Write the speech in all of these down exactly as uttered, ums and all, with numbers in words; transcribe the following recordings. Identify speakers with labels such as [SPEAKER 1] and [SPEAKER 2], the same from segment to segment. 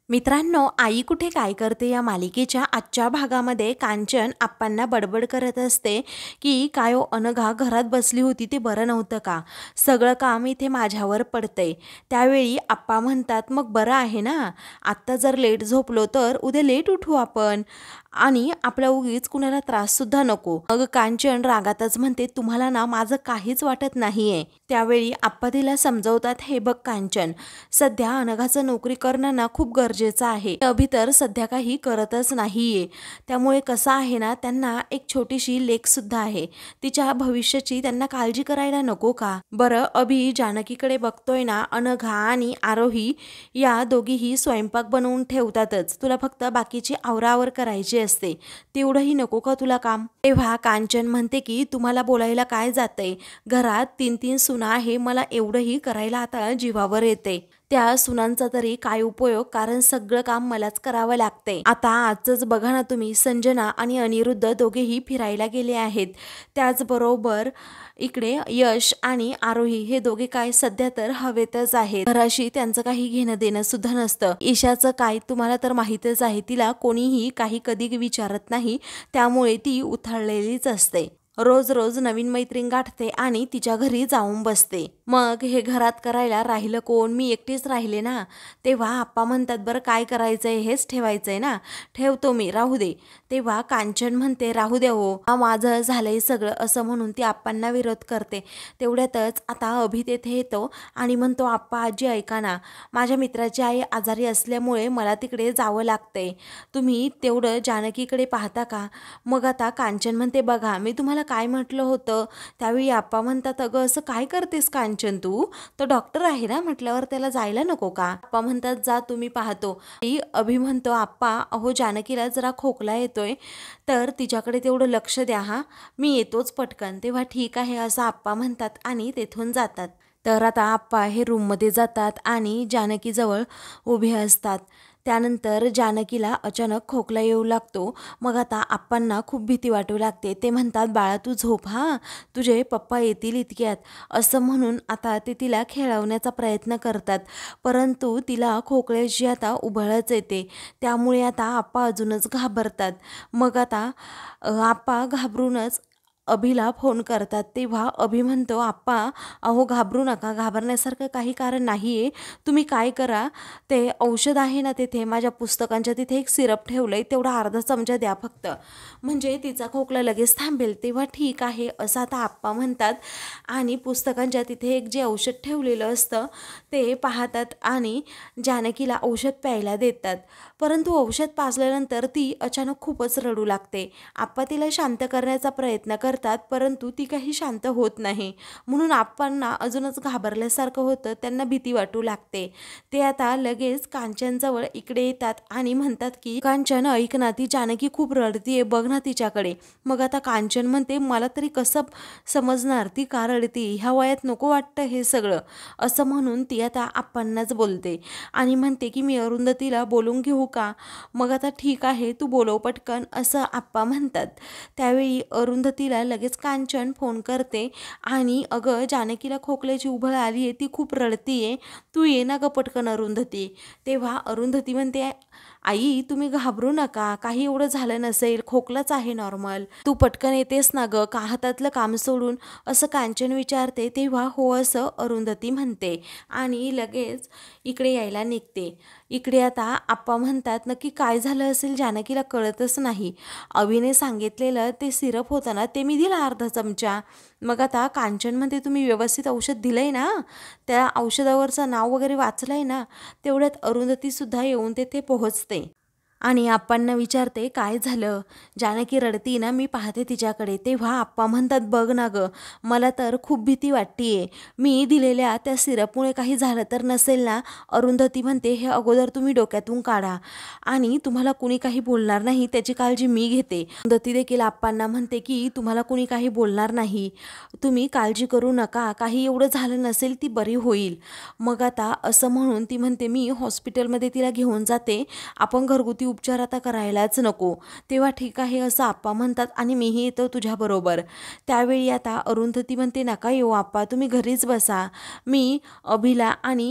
[SPEAKER 1] मित्रांनो, आई कुठे काय करते या मालिकेच्या आजच्या भागामध्ये कांचन आप्पांना बडबड करत असते की काय हो अनघा, घरात बसली होती ते बरं नव्हतं का? सगळं काम इथे माझ्यावर पडतंय. त्यावेळी आप्पा म्हणतात, मग बरं आहे ना, आत्ता जर लेट झोपलो तर उद्या लेट उठू आपण आणि आपल्या उगीच कुणाला त्राससुद्धा नको. मग कांचन रागातच म्हणते, तुम्हाला ना माझं काहीच वाटत नाहीये. त्यावेळी आप्पा तिला समजवतात, हे बघ कांचन, सध्या अनघाचं नोकरी करणं ना खूप गरजेचं आहे. अभि तर सध्या काही करतच नाहीये. त्यामुळे कसं आहे ना, त्यांना एक छोटीशी लेकसुद्धा आहे. तिच्या भविष्याची त्यांना काळजी करायला नको का? बरं, अभि जानकीकडे बघतोय ना, अनघा आणि आरोही या दोघीही स्वयंपाक बनवून ठेवतातच. तुला फक्त बाकीची आवरावर करायची असते, तेवढंही नको का तुला काम? तेव्हा कांचन म्हणते की तुम्हाला बोलायला काय जातंय, घरात तीन तीन सुना आहे, मला एवढंही करायला आता जीवावर येते. त्या सुनांचा तरी काय उपयोग, कारण सगळं काम मलाच करावं लागतंय. आता आजच बघा ना तुम्ही, संजना आणि अनिरुद्ध दोघेही फिरायला गेले आहेत. त्याचबरोबर इकडे यश आणि आरोही हे दोघे काय सध्या तर हवेतच आहेत. घराशी त्यांचं काही घेणं देणं सुद्धा नसतं. ईशाचं काय तुम्हाला तर माहीतच आहे, तिला कोणीही काही कधी विचारत नाही, त्यामुळे ती उथळलेलीच असते. रोज रोज नवीन मैत्रीण गाठते आणि तिच्या घरी जाऊन बसते. मग हे घरात करायला राहिलं कोण? मी एकटीच राहिले ना. तेव्हा आप्पा म्हणतात, बरं काय करायचंय, हेच ठेवायचंय ना, ठेवतो मी, राहू दे. तेव्हा कांचन म्हणते, राहू दे हो, हा माझं झालंय सगळं, असं म्हणून ती आप्पांना विरोध करते. तेवढ्यातच आता अभि तेथे येतो आणि म्हणतो, आप्पा आजी ऐका ना, माझ्या मित्राची आई आजारी असल्यामुळे मला तिकडे जावं लागतंय, तुम्ही तेवढं जानकीकडे पाहता का? मग आता कांचन म्हणते, बघा मी तुम्हाला काय म्हटलं होतं? त्यावेळी आप्पा म्हणतात, अगं असं काय करतेस कांचन, तू तो डॉक्टर आहे ना, म्हटल्यावर त्याला जायला नको का? आप्पा म्हणतात, जा तुम्ही पाहतो. अभि म्हणतो, आप्पा अहो जानकीला जरा खोकला येतोय, तर तिच्याकडे तेवढं लक्ष द्या हा, मी येतोच पटकन. तेव्हा ठीक आहे असं आप्पा म्हणतात आणि तेथून जातात. तर आता आप्पा हे रूममध्ये जातात आणि जानकीजवळ उभे असतात. त्यानंतर जानकीला अचानक खोकला येऊ लागतो. मग आता आप्पांना खूप भीती वाटू लागते. ते म्हणतात, बाळा तू झोप, हां तुझे पप्पा येतील इतक्यात, असं म्हणून आता ते तिला खेळवण्याचा प्रयत्न करतात. परंतु तिला खोकल्याची आता उबळच येते. त्यामुळे आता आप्पा अजूनच घाबरतात. मग आता आप्पा घाबरूनच अभिला फोन करतात. तेव्हा अभि म्हणतो, आप्पा अहो घाबरू नका, घाबरण्यासारखं काही कारण नाही आहे. तुम्ही काय करा, ते औषध आहे ना तिथे माझ्या पुस्तकांच्या तिथे एक सिरप ठेवलं आहे, तेवढा अर्धा चमचा द्या फक्त, म्हणजे तिचा खोकला लगेच थांबेल. तेव्हा ठीक आहे असं आता आप्पा म्हणतात आणि पुस्तकांच्या तिथे एक जे औषध ठेवलेलं असतं ते पाहतात आणि जानकीला औषध प्यायला देतात. परंतु औषध पाजल्यानंतर ती अचानक खूपच रडू लागते. आप्पा तिला शांत करण्याचा प्रयत्न करतात, परंतु ती काही शांत होत नाही. म्हणून आप्पांना अजूनच घाबरल्यासारखं होतं, त्यांना भीती वाटू लागते. ते आता लगेच कांचनजवळ इकडे येतात आणि म्हणतात की कांचन ऐक ना, ती जानकी खूप रडतीये, बघ ना तिच्याकडे. मग आता कांचन म्हणते, मला तरी कसं समजणार ती का रडती, ह्या वयात नको वाटतं हे सगळं, असं म्हणून ती आता आप्पांनाच बोलते आणि म्हणते की मी अरुंधतीला बोलून घेऊ का? मग आता ठीक आहे तू बोलव पटकन, असं आप्पा म्हणतात. त्यावेळी अरुंधतीला लगेच कांचन फोन करते आणि अगं जानकीला खोकल्याची उबळ आली आहे, ती खूप रडतीये, तू ये ना ग पटकन अरुंधती. तेव्हा अरुंधती म्हणते, आई तुम्ही घाबरू नका, काही एवढं झालं नसेल, खोकलाच आहे नॉर्मल, तू पटकन येतेस ना ग का हातातलं काम सोडून, असं कांचन विचारते. तेव्हा हो असं अरुंधती म्हणते आणि लगेच इकडे यायला निघते. इकडे आता आप्पा म्हणतात, नक्की काय झालं असेल जानकीला कळतच नाही, अभिने सांगितलेलं ते सिरप होतं ना ते मी दिला अर्धा चमचा. मग आता कांचन म्हणते, तुम्ही व्यवस्थित औषध दिलंय ना, त्या औषधावरचं नाव वगैरे वाचलंय ना? तेवढ्यात अरुंधतीसुद्धा येऊन तेथे पोहोचते आणि आप्पांना विचारते, काय झालं, जानकी रडती ना, मी पाहते तिच्याकडे. तेव्हा आप्पा म्हणतात, बघ ना ग, मला तर खूप भीती वाटतीये, मी दिलेल्या त्या सिरपमुळे काही झालं तर नसेल ना? अरुंधती म्हणते, हे अगोदर तुम्ही डोक्यातून काढा आणि तुम्हाला कुणी काही बोलणार नाही त्याची काळजी मी घेते. अरुंधती देखील आप्पांना म्हणते की तुम्हाला कुणी काही बोलणार नाही, तुम्ही काळजी करू नका, काही एवढं झालं नसेल, ती बरी होईल. मग आता असं म्हणून ती म्हणते, मी हॉस्पिटलमध्ये तिला घेऊन जाते, आपण घरगुती उपचार आता करायलाच नको. तेव्हा ठीक आहे असं आप्पा म्हणतात आणि मीही येतो तुझ्याबरोबर. त्यावेळी आता अरुंधती म्हणते, नका येऊ आप्पा, तुम्ही घरीच बसा, मी अभिला आणि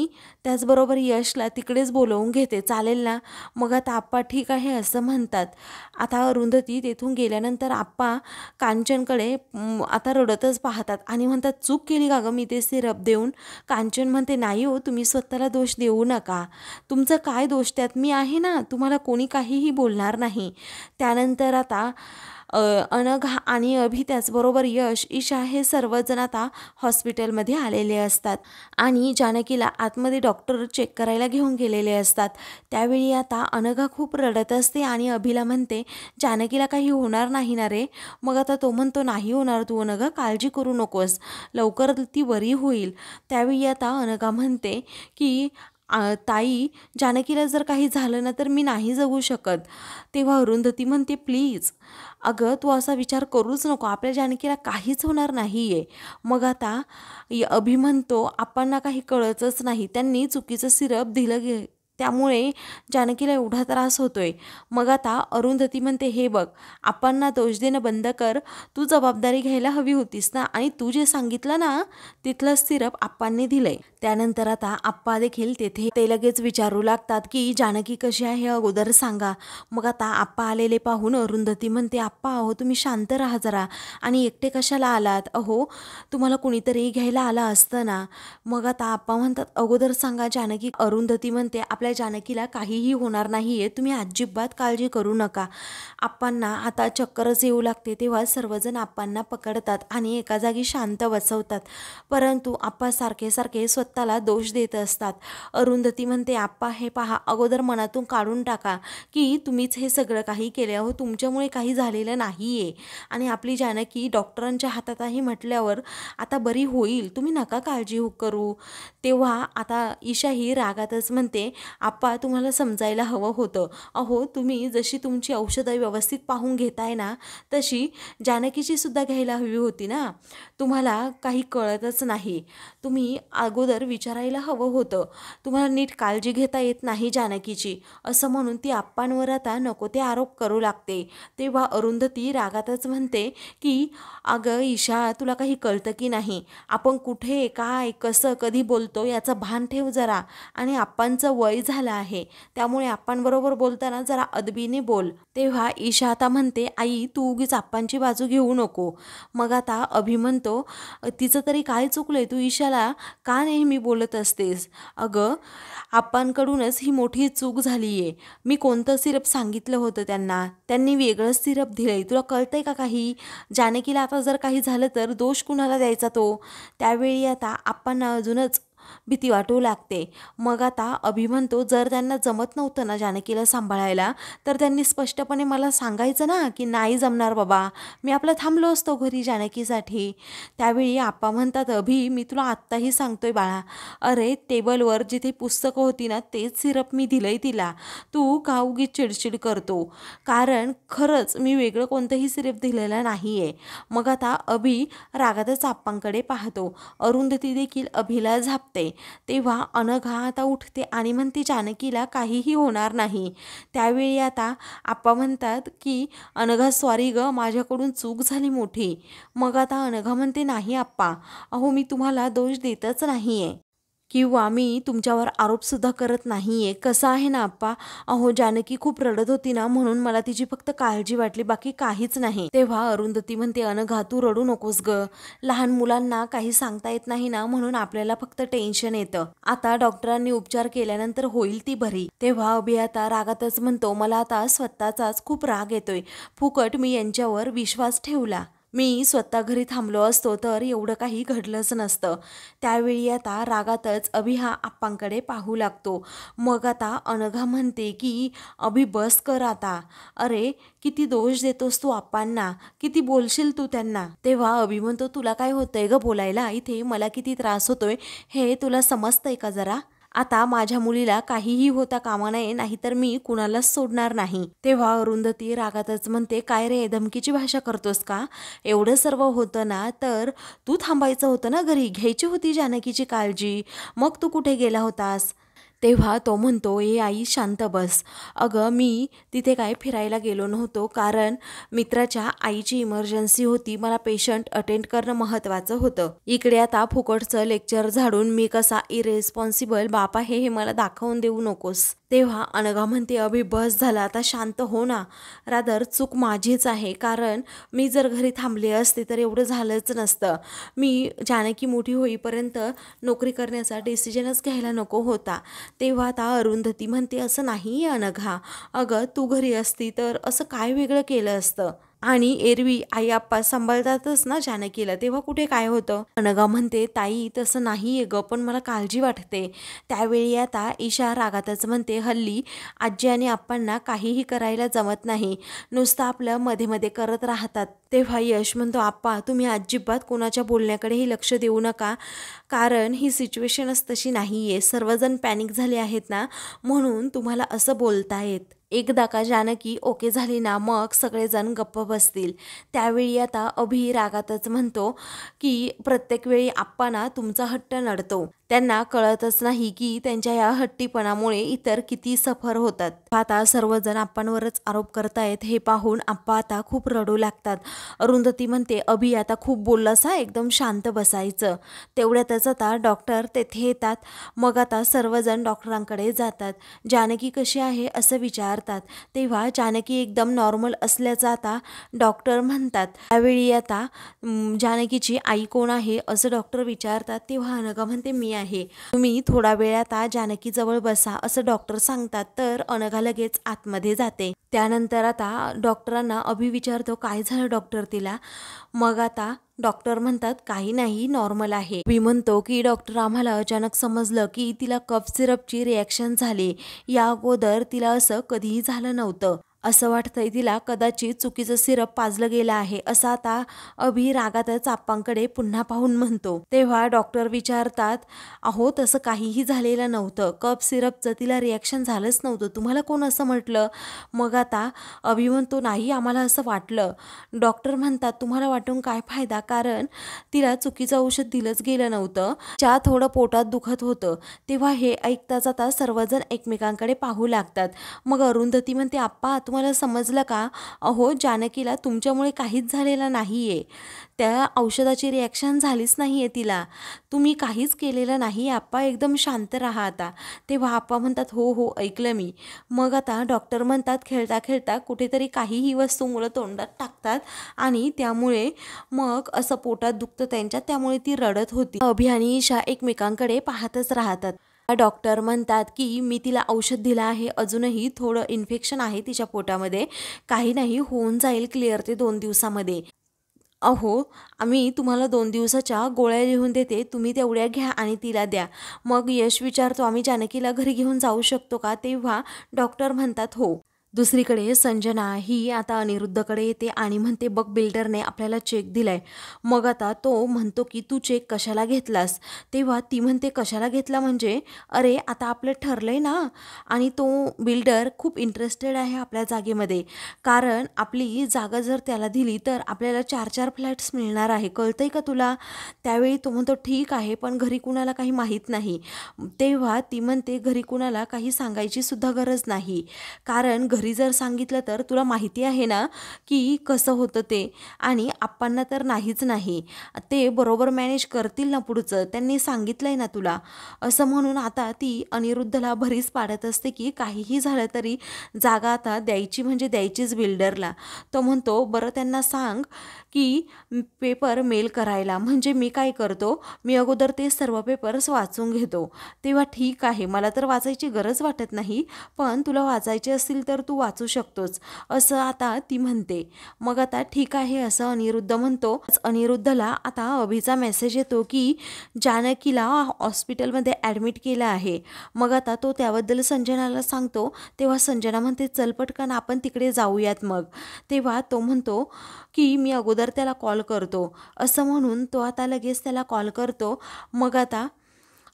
[SPEAKER 1] त्याचबरोबर यशला तिकडेच बोलवून घेते, चालेल ना? मग आता आप्पा ठीक आहे असं म्हणतात. आता अरुंधती तेथून गेल्यानंतर आप्पा कांचनकडे आता रडतच पाहतात आणि म्हणतात, चूक केली का गं मी ते सिरप देऊन? कांचन म्हणते, नाही हो, तुम्ही स्वतःला दोष देऊ नका, तुमचं काय दोष त्यात, मी आहे ना, तुम्हाला कोणी काहीही बोलणार नाही. त्यानंतर आता अनघा आणि अभि त्याचबरोबर यश, ईशा हे सर्वजण आता हॉस्पिटलमध्ये आलेले असतात आणि जानकीला आतमध्ये डॉक्टर चेक करायला घेऊन गेलेले असतात. त्यावेळी आता अनघा खूप रडत असते आणि अभिला म्हणते, जानकीला काही होणार नाही ना रे? मग आता तो म्हणतो, नाही होणार, तू अनघा काळजी करू नकोस, लवकर ती बरी होईल. त्यावेळी आता अनघा म्हणते की ताई, जानकीला जर काही झालं ना तर मी नाही जगू शकत. तेव्हा अरुंधती म्हणते, प्लीज अगं तू असा विचार करूच नको, आपल्या जानकीला काहीच होणार नाही आहे. मग आता अभि म्हणतो, आपणना काही कळतच नाही, त्यांनी चुकीचं सिरप दिलं गे त्यामुळे जानकीला एवढा त्रास होतोय. मग आता अरुंधती म्हणते, हे बघ, आपणना दोष देणं बंद कर, तू जबाबदारी घ्यायला हवी होतीस ना, आणि तू जे सांगितलं ना तिथलं सिरप आप्पांनी दिलंय. त्यानंतर आता आप्पा देखील तेथे ते लगेच विचारू लागतात की जानकी कशी आहे अगोदर सांगा. मग आता आप्पा आलेले पाहून अरुंधती म्हणते, आप्पा अहो तुम्ही शांत राहा जरा, आणि एकटे कशाला आलात? अहो तुम्हाला कुणीतरी घ्यायला आला असतं ना. मग आता आप्पा म्हणतात, अगोदर सांगा जानकी. अरुंधती म्हणते, आपल्या जानकीला काहीही होणार नाहीये, तुम्ही अजिबात काळजी करू नका. आप्पांना आता चक्करच येऊ लागते. तेव्हा सर्वजण आप्पांना पकडतात आणि एका जागी शांत बसवतात, परंतु आप्पा सारखे सारखे स्वतःला दोष देत असतात. अरुंधती म्हणते, आप्पा हे पहा, अगोदर मनातून काढून टाका की तुम्हीच हे सगळं काही केले, अहो तुमच्यामुळे काही झालेलं नाहीये, आणि आपली जानकी डॉक्टरांच्या हातात आहे म्हटल्यावर आता बरी होईल, तुम्ही नका काळजी करू. तेव्हा आता ईशा ही रागातच म्हणते, आप्पा तुम्हाला समजायला हवं होतं, अहो तुम्ही जशी तुमची औषधं व्यवस्थित पाहून घेताय ना तशी जानकीची सुद्धा घ्यायला हवी होती ना, तुम्हाला काही कळतच नाही, तुम्ही अगोदर विचारायला हवं होतं, तुम्हाला नीट काळजी घेता येत नाही जानकीची, असं म्हणून ती आप्पांवर आता नको ते आरोप करू लागते. तेव्हा अरुंधती रागातच म्हणते की अगं ईशा, तुला काही कळतं की नाही, आपण कुठे काय कसं कधी बोलतो याचं भान ठेव जरा, आणि आप्पांचं वय झालं आहे त्यामुळे आप्पांबरोबर बोलताना जरा अदबीने बोल. तेव्हा ईशा आता म्हणते, आई तू उगीच आप्पांची बाजू घेऊ नको. मग आता अभि म्हणतो, तिचं तरी काय चुकलंय, तू ईशाला का नेहमी बोलत असतेस? अगं आप्पांकडूनच ही मोठी चूक झाली आहे, मी कोणतं सिरप सांगितलं होतं त्यांना, त्यांनी वेगळंच सिरप दिलंय, तुला कळतंय का काही? जानकीला आता जर काही झालं तर दोष कुणाला द्यायचा तो? त्यावेळी आता आप्पांना अजूनच भीती वाटू लागते. मग आता अभि म्हणतो, जर त्यांना जमत नव्हतं ना जानकीला सांभाळायला तर त्यांनी स्पष्टपणे मला सांगायचं ना की नाही जमणार बाबा, मी आपलं थांबलो असतो घरी जानकीसाठी. त्यावेळी आप्पा म्हणतात, अभि मी तुला आत्ताही सांगतोय बाळा, अरे टेबलवर जिथे पुस्तकं होती ना तेच सिरप मी दिलंय तिला, तू का उगीच चिडचिड करतो, कारण खरंच मी वेगळं कोणतंही सिरप दिलेलं नाही आहे. मग आता अभि रागातच आप्पांकडे पाहतो. अरुंधती देखील अभिला झापते. तेव्हा अनघा आता उठते आणि म्हणते, जानकीला काहीही होणार नाही. त्यावेळी आता आप्पा म्हणतात की अनघा सॉरी ग, माझ्याकडून चूक झाली मोठी. मग आता अनघा म्हणते, नाही आप्पा, अहो मी तुम्हाला दोष देतच नाहीये किंवा मी तुमच्यावर आरोपसुद्धा करत नाही आहे. कसं आहे ना आप्पा, अहो जानकी खूप रडत होती ना म्हणून मला तिची फक्त काळजी वाटली, बाकी काहीच नाही. तेव्हा अरुंधती म्हणते, अनघा तू रडू नकोस ग, लहान मुलांना काही सांगता येत नाही ना म्हणून आपल्याला फक्त टेन्शन येतं, आता डॉक्टरांनी उपचार केल्यानंतर होईल ती बरी. तेव्हा अभि आता रागातच म्हणतो, मला आता स्वतःचाच खूप राग येतोय, फुकट मी यांच्यावर विश्वास ठेवला, मी स्वतः घरी थांबलो असतो तर एवढं काही घडलंच नसतं. त्यावेळी आता रागातच अभि हा आप्पांकडे पाहू लागतो. मग आता अनघा म्हणते की अभि बस कर आता, अरे किती दोष देतोस तू आप्पांना, किती बोलशील तू त्यांना? तेव्हा अभि म्हणतो, तुला काय होतंय ग बोलायला, इथे मला किती त्रास होतोय हे तुला समजतंय का जरा? आता माझ्या मुलीला काहीही होता कामा नये, नाहीतर मी कुणालाच सोडणार नाही. तेव्हा अरुंधती रागातच म्हणते, काय रे धमकीची भाषा करतोस का? एवढं सर्व होतं ना तर तू थांबायचं होतं ना घरी, घ्यायची होती जानकीची काळजी, मग तू कुठे गेला होतास? तेव्हा तो म्हणतो, ए आई शांत बस. अगं मी तिथे काय फिरायला गेलो नव्हतो, कारण मित्राच्या आईची इमर्जन्सी होती. मला पेशंट अटेंड करणं महत्त्वाचं होतं. इकडे आता फुकटचं लेक्चर झाडून मी कसा इरेस्पॉन्सिबल बाप आहे हे मला दाखवून देऊ नकोस. तेव्हा अनघा म्हणते, अभि बस झाला आता, शांत हो ना. रादर चूक माझीच आहे, कारण मी जर घरी थांबले असते तर एवढं झालंच नसतं. मी जानकी मोठी होईपर्यंत नोकरी करण्याचा डिसिजनच घ्यायला नको होता. तेव्हा आता अरुंधती म्हणते, असं नाही अनघा, अगं तू घरी असती तर असं काय वेगळं केलं असतं, आणि एरवी आई आप्पा सांभाळतातच ना जानकीला, तेव्हा कुठे काय होतं. अनघा म्हणते, ताई तसं नाही आहे ग, पण मला काळजी वाटते. त्यावेळी आता ईशा रागातच म्हणते, हल्ली आजी आणि आप्पांना काहीही करायला जमत नाही, नुसतं आपलं मध्ये मध्ये करत राहतात. तेव्हा यश म्हणतो, आप्पा तुम्ही अजिबात कोणाच्या बोलण्याकडेही लक्ष देऊ नका, कारण ही सिच्युएशनच तशी नाही आहे. सर्वजण पॅनिक झाले आहेत ना, म्हणून तुम्हाला असं बोलतायत. एकदा का जानकी ओके झाली ना, मग सगळेजण गप्प बसतील. त्यावेळी आता अभि रागातच म्हणतो की प्रत्येक वेळी आप्पा ना तुमचा हट्ट नडतो, त्यांना कळतच नाही की त्यांच्या या हट्टीपणामुळे इतर किती सफर होतात. आता सर्वजण आप्पांवरच आरोप करतायत हे पाहून आप्पा आता खूप रडू लागतात. अरुंधती म्हणते, अभि आता खूप बोललास हा, एकदम शांत बसायचं. तेवढ्यातच आता डॉक्टर तेथे येतात. मग आता सर्वजण डॉक्टरांकडे जातात. जानकी कशी आहे असं विचारतात. तेव्हा जानकी एकदम नॉर्मल असल्याचं आता डॉक्टर म्हणतात. त्यावेळी आता जानकीची आई कोण आहे असं डॉक्टर विचारतात. तेव्हा अनघा म्हणते, मी आहे, तुम्ही थोडा वेळ आता जानकी जवळ बसा असं डॉक्टर सांगतात. तर अनघा लगेच आतमध्ये जाते. त्यानंतर आता डॉक्टरांना अभि विचारतो, काय झालं डॉक्टर तिला. मग आता डॉक्टर म्हणतात, काही नाही, नॉर्मल आहे. अभि म्हणतो की डॉक्टर आम्हाला अचानक समजलं की तिला कफ सिरपची रिॲक्शन झाली, या अगोदर तिला असं कधीही झालं नव्हतं. असं वाटतंय तिला कदाचित चुकीचं सिरप पाजलं गेलं आहे, असं आता अभि रागातच आप्पांकडे पुन्हा पाहून म्हणतो. तेव्हा डॉक्टर विचारतात, अहो तसं काहीही झालेलं नव्हतं, कफ सिरपचं तिला रिॲक्शन झालंच नव्हतं, तुम्हाला कोण असं म्हटलं. मग आता अभि म्हणतो, नाही आम्हाला असं वाटलं. डॉक्टर म्हणतात, तुम्हाला वाटून काय फायदा, कारण तिला चुकीचं औषध दिलंच गेलं नव्हतं, च्या थोडं पोटात दुखत होतं. तेव्हा हे ऐकताच आता सर्वजण एकमेकांकडे पाहू लागतात. मग अरुंधती म्हणते, आप्पा तुम्हाला समजलं का. अहो जानकीला तुमच्यामुळे काहीच झालेलं नाही आहे, त्या औषधाची रिॲक्शन झालीच नाही आहे तिला, तुम्ही काहीच केलेलं नाही आप्पा, एकदम शांत राहा आता. तेव्हा आप्पा म्हणतात, हो हो ऐकलं मी. मग आता डॉक्टर म्हणतात, खेळता खेळता कुठेतरी काहीही वस्तू मुलं तोंडात टाकतात आणि त्यामुळे मग असं पोटात दुखतं त्यांच्या, त्यामुळे ती रडत होती. अभि आणि ईशा एकमेकांकडे पाहतच राहतात. डॉक्टर म्हणतात की मी तिला औषध दिलं आहे, अजूनही थोडं इन्फेक्शन आहे तिच्या पोटामध्ये, काही नाही, होऊन जाईल क्लिअर ते दोन दिवसामध्ये. अहो आम्ही तुम्हाला दोन दिवसाच्या गोळ्या लिहून देते, तुम्ही तेवढ्या घ्या आणि तिला द्या. मग यश विचारतो, आम्ही जानकीला घरी घेऊन जाऊ शकतो का. तेव्हा डॉक्टर म्हणतात, हो. दुसरीकडे संजना ही आता अनिरुद्धकडे येते आणि म्हणते, बघ बिल्डरने आपल्याला चेक दिलाय. मग आता तो म्हणतो की तू चेक कशाला घेतलास. तेव्हा ती म्हणते, कशाला घेतला म्हणजे, अरे आता आपलं ठरलंय ना, आणि तो बिल्डर खूप इंटरेस्टेड आहे आपल्या जागेमध्ये, कारण आपली जागा जर त्याला दिली तर आपल्याला चार चार फ्लॅट्स मिळणार आहे, कळतंय का तुला. त्यावेळी तो म्हणतो, ठीक आहे, पण घरी कुणाला काही माहीत नाही. तेव्हा ती म्हणते, घरी कुणाला काही सांगायची सुद्धा गरज नाही, कारण घरी जर सांगितलं तर तुला माहिती आहे ना की कसं होतं ते, आणि आप्पांना तर नाहीच नाही, ते बरोबर मॅनेज करतील ना पुढचं, त्यांनी सांगितलंय ना तुला. असं म्हणून आता ती अनिरुद्धला भरीस पाडत असते की काहीही झालं तरी जागा आता द्यायची म्हणजे द्यायचीच बिल्डरला. तो म्हणतो, बरं त्यांना सांग की पेपर मेल करायला, म्हणजे मी काय करतो, मी अगोदर ते सर्व पेपर्स वाचून घेतो. तेव्हा ठीक आहे, मला तर वाचायची गरज वाटत नाही, पण तुला वाचायचे असतील तर तू वाचू शकतोच, असं आता ती म्हणते. मग आता ठीक आहे असं अनिरुद्ध म्हणतो. अनिरुद्धला आता अभिचा मेसेज येतो की जानकीला हॉस्पिटलमध्ये ॲडमिट केलं आहे. मग आता तो त्याबद्दल संजनाला सांगतो. तेव्हा संजना म्हणते, चल पटकन आपण तिकडे जाऊयात. मग तेव्हा तो म्हणतो की मी अगोदर त्याला कॉल करतो, असं म्हणून तो आता लगेच त्याला कॉल करतो. मग आता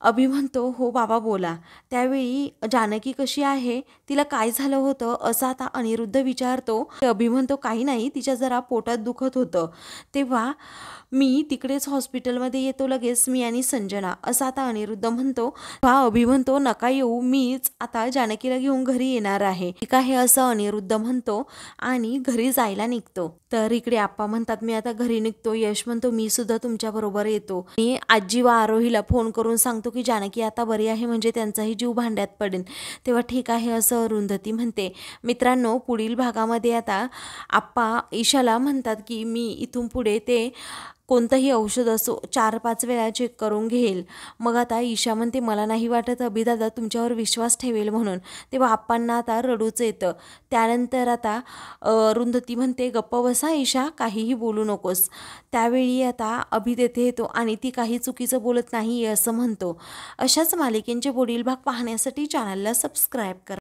[SPEAKER 1] अभि म्हणतो, हो बाबा बोला. त्यावेळी जानकी कशी आहे, तिला काय झालं होतं असं आता अनिरुद्ध विचारतो. अभि म्हणतो, काही नाही, तिच्या जरा पोटात दुखत होतं, तेव्हा मी तिकडेच हॉस्पिटलमध्ये येतो लगेच, मी आणि संजना, असं आता अनिरुद्ध म्हणतो. तेव्हा अभि म्हणतो, नका येऊ, मीच आता जानकीला घेऊन घरी येणार आहे. ठीक आहे असं अनिरुद्ध म्हणतो आणि घरी जायला निघतो. तर इकडे आप्पा म्हणतात, मी आता घरी निघतो. यश म्हणतो, मी सुद्धा तुमच्या बरोबर येतो. मी आजी व आरोहीला फोन करून सांगतो की जानकी आता बरी आहे, म्हणजे त्यांचाही जीव भांड्यात पडेल. तेव्हा ठीक आहे असं अरुंधती म्हणते. मित्रांनो, पुढील भागामध्ये आता आप्पा ईशाला म्हणतात की मी इथून पुढे ते कोणतंही औषध असो चार पाच वेळा चेक करून घेईल. मग आता ईशा म्हणते, मला नाही वाटत अभिदादा तुमच्यावर विश्वास ठेवेल म्हणून. तेव्हा आप्पांना आता रडूच येतं. त्यानंतर आता अरुंधती म्हणते, गप्प बसा ईशा, काहीही बोलू नकोस. त्यावेळी आता अभि तेथे येतो आणि ती काही चुकीचं बोलत नाही असं म्हणतो. अशाच मालिकेंचे पुढील भाग पाहण्यासाठी चॅनलला सबस्क्राईब करा.